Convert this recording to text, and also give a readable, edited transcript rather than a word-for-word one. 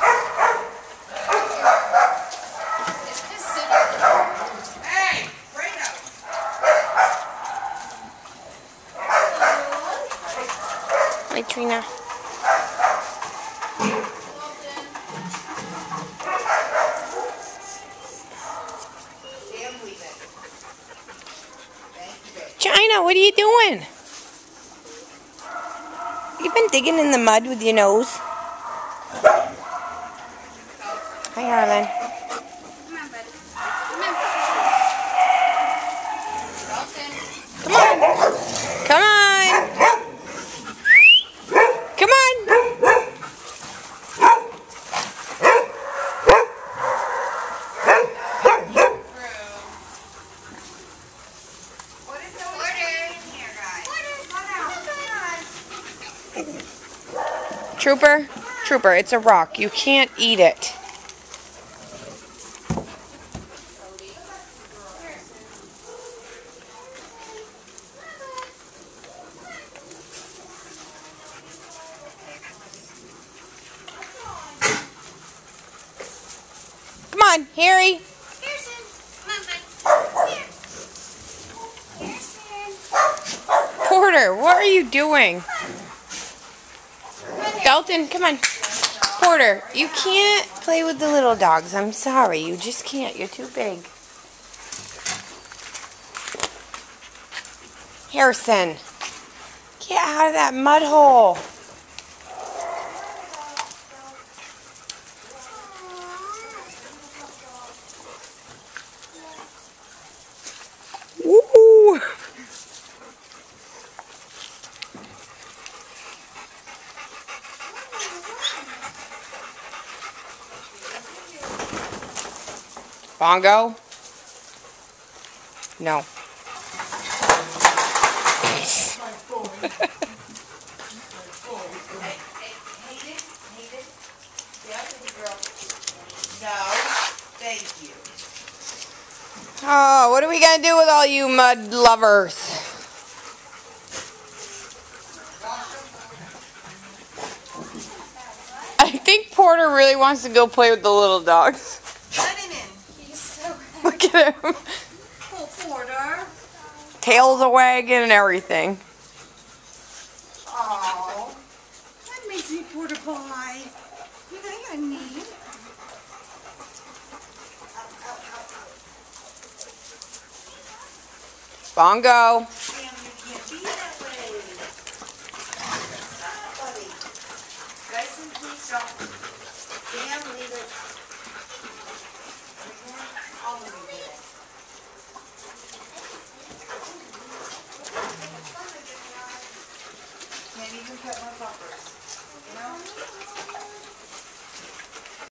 Hey, greyhound. Hi, Trina. China, what are you doing? You've been digging in the mud with your nose. Hi, Harlan. Come on. Come on. Come on. Trooper, it's a rock. You can't eat it. Come on, Harry. Porter, what are you doing? Dalton, come on. Porter, you can't play with the little dogs. I'm sorry. You just can't. You're too big. Harrison, get out of that mud hole. Woo! Bongo? No. No, thank you. Oh, what are we gonna do with all you mud lovers? I think Porter really wants to go play with the little dogs. Let him in. He's so Look at him. cool, Porter. Tails a wagging and everything. Oh, that makes me Porter pie. You think I need? Bongo. Sam, you can't be that way. Stop, buddy. Dyson, please stop. Sam, leave it. I'll leave it. Can't even cut my bumpers. You know?